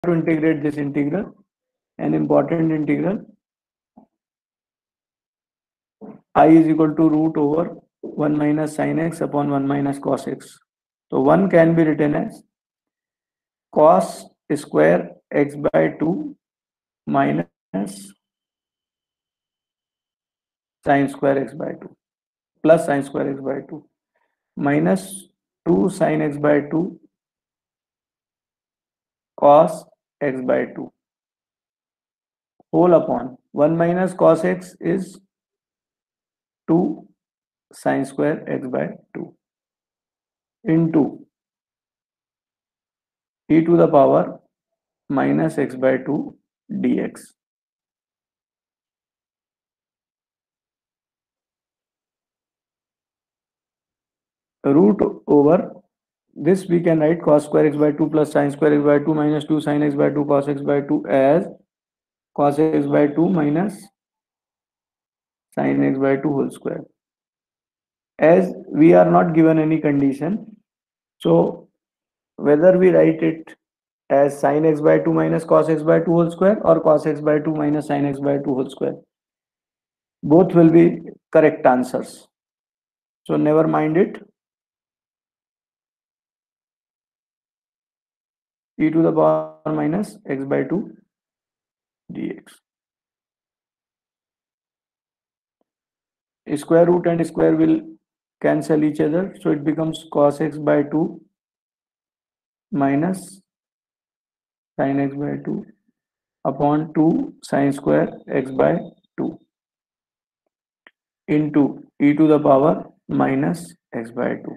to integrate this integral, an important integral. I is equal to root over 1 minus sin x upon 1 minus cos x. So 1 can be written as cos square x by 2 minus sin square x by 2 plus sin square x by 2 minus 2 sin x by 2 cos x by 2 whole upon 1 minus cos x is 2 sin square x by 2 into e to the power minus x by 2 dx. Root over this we can write cos square x by 2 plus sin square x by 2 minus 2 sin x by 2 cos x by 2 as cos x by 2 minus sin x by 2 whole square. As we are not given any condition, so whether we write it as sin x by 2 minus cos x by 2 whole square or cos x by 2 minus sin x by 2 whole square, both will be correct answers. So never mind it. E to the power minus x by 2 dx. Square root and square will cancel each other, so it becomes cos x by 2 minus sin x by 2 upon 2 sin square x by 2 into e to the power minus x by 2.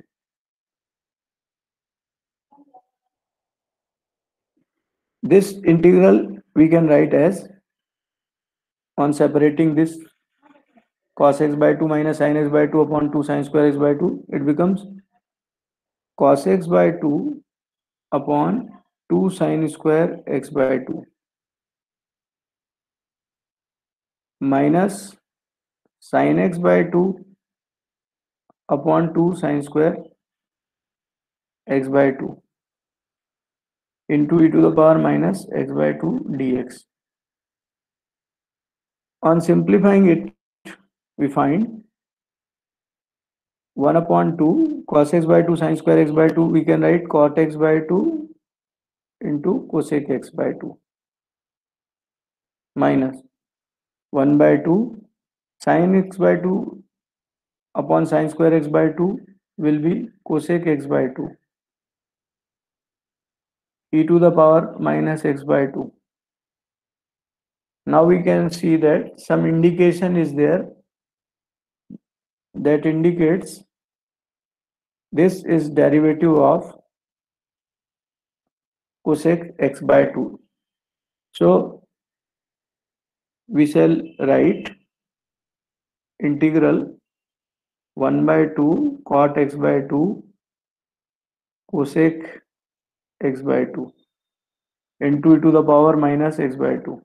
This integral we can write as, on separating this cos x by 2 minus sin x by 2 upon 2 sin square x by 2, it becomes cos x by 2 upon 2 sin square x by 2 minus sin x by 2 upon 2 sin square x by 2 into e to the power minus x by 2 dx. On simplifying it, we find 1 upon 2 cos x by 2 sin square x by 2, we can write cot x by 2 into cosec x by 2 minus 1 by 2 sin x by 2 upon sin square x by 2 will be cosec x by 2 e to the power minus x by 2. Now we can see that some indication is there that indicates this is derivative of cosec x by 2. So we shall write integral 1 by 2 cot x by 2 cosec x by 2 into e to the power minus x by 2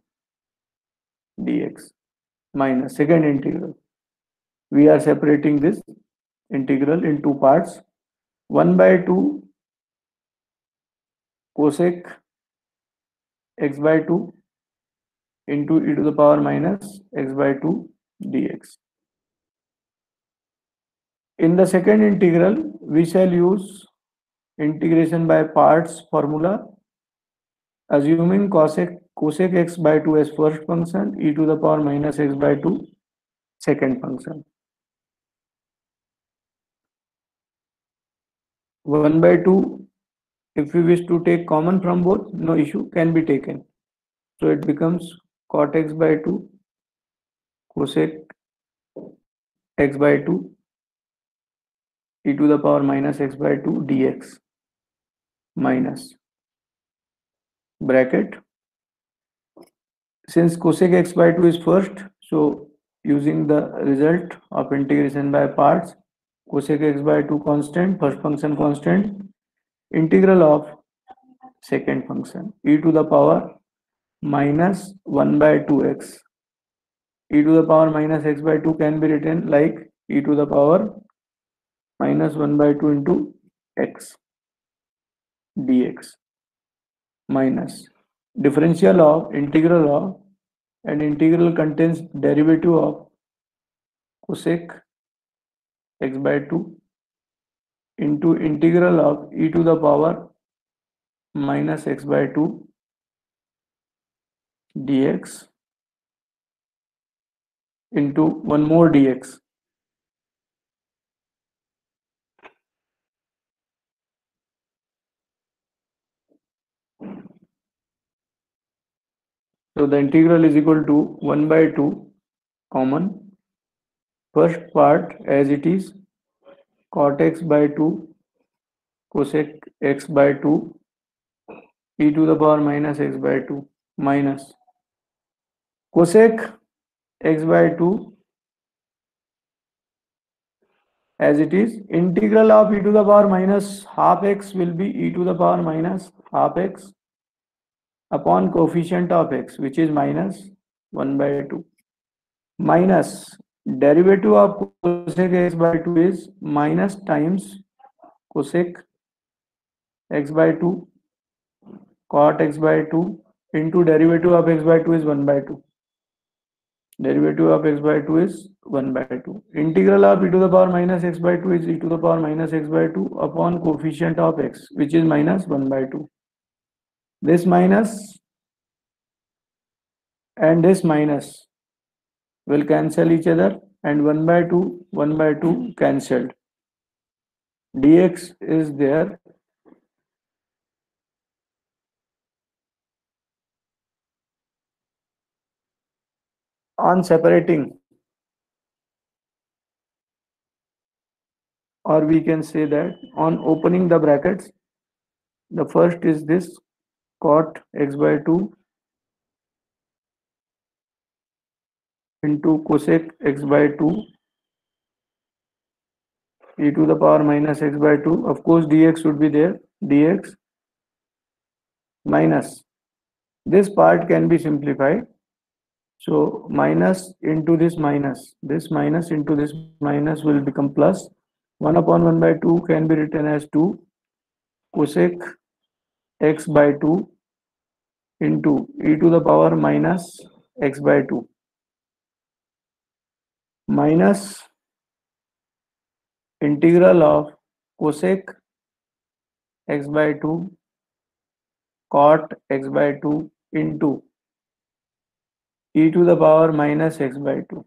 dx minus second integral. We are separating this integral in two parts. 1 by 2 cosec x by 2 into e to the power minus x by 2 dx. In the second integral, we shall use integration by parts formula, assuming cosec x by 2 as first function, e to the power minus x by 2 second function. 1 by 2, if we wish to take common from both, no issue, can be taken. So it becomes cot x by 2 cosec x by 2 e to the power minus x by 2 dx minus bracket. Since cosec x by 2 is first, so using the result of integration by parts, cosec x by 2 constant, first function constant, integral of second function e to the power minus 1 by 2x. E to the power minus x by 2 can be written like e to the power minus 1 by 2 into x dx minus differential of integral of, and integral contains derivative of cosec x by 2 into integral of e to the power minus x by 2 dx into one more dx. So the integral is equal to 1 by 2 common. First part as it is, cot x by 2 cosec x by 2 e to the power minus x by 2 minus cosec x by 2 as it is, integral of e to the power minus half x will be e to the power minus half x upon coefficient of x, which is minus 1 by 2, minus derivative of cosec x by 2 is minus times cosec x by 2 cot x by 2 into derivative of x by 2 is 1 by 2. Derivative of x by 2 is 1 by 2. Integral of e to the power minus x by 2 is e to the power minus x by 2 upon coefficient of x, which is minus 1 by 2. This minus and this minus will cancel each other, and 1 by 2 cancelled. Dx is there. On separating, or we can say that on opening the brackets, the first is this cot x by 2 into cosec x by 2 e to the power minus x by 2. Of course, dx should be there. Dx minus this part can be simplified. So minus into this minus into this minus will become plus. 1 upon 1 by 2 can be written as 2 cosec x by 2 into e to the power minus x by 2 minus integral of cosec x by 2 cot x by 2 into e to the power minus x by 2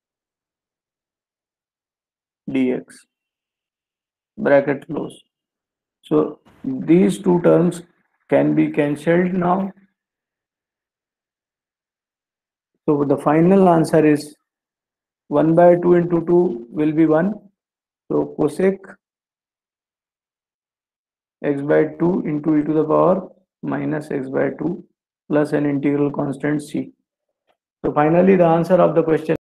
dx, bracket close. So these two terms can be cancelled now. So the final answer is 1 by 2 into 2 will be 1. So cosec x by 2 into e to the power minus x by 2 plus an integral constant c. So finally the answer of the question